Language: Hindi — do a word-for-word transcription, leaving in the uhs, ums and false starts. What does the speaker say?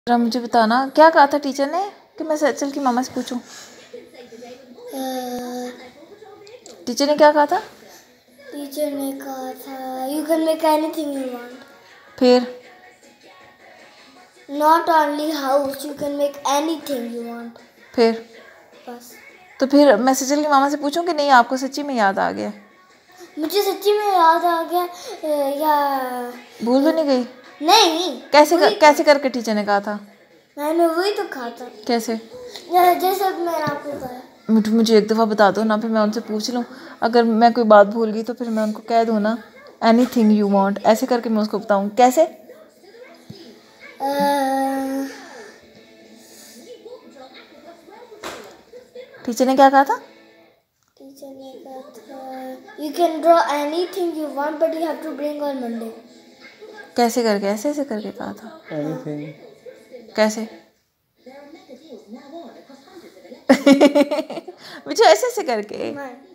जरा मुझे बताना क्या कहा था टीचर ने कि मैं सैचल की मामा से पूछूं। टीचर ने क्या कहा था? टीचर ने कहा था you can make anything you want. फिर not only house, you can make anything you want. फिर बस। तो फिर मैं सैचल की मामा से पूछूं कि नहीं आपको सच्ची में याद आ गया? मुझे सच्ची में याद आ गया या भूल तो नहीं गई? नहीं। कैसे कर, कैसे करके टीचर ने कहा था? मैंने वही तो कहा था। कैसे? जैसे मैंने आपको कहा। मुझे मुझे एक दफ़ा बता दो ना, फिर मैं उनसे पूछ लूँ। अगर मैं कोई बात भूल गई तो फिर मैं उनको कह दूँ ना एनीथिंग यू वांट, ऐसे करके मैं उसको बताऊँ। कैसे? टीचर ने क्या कहा था? टीचर ने कहा था you can draw anything you want but you have to bring on Monday. कैसे करके? ऐसे ऐसे करके कहा था? एनीथिंग। कैसे? मुझे ऐसे ऐसे करके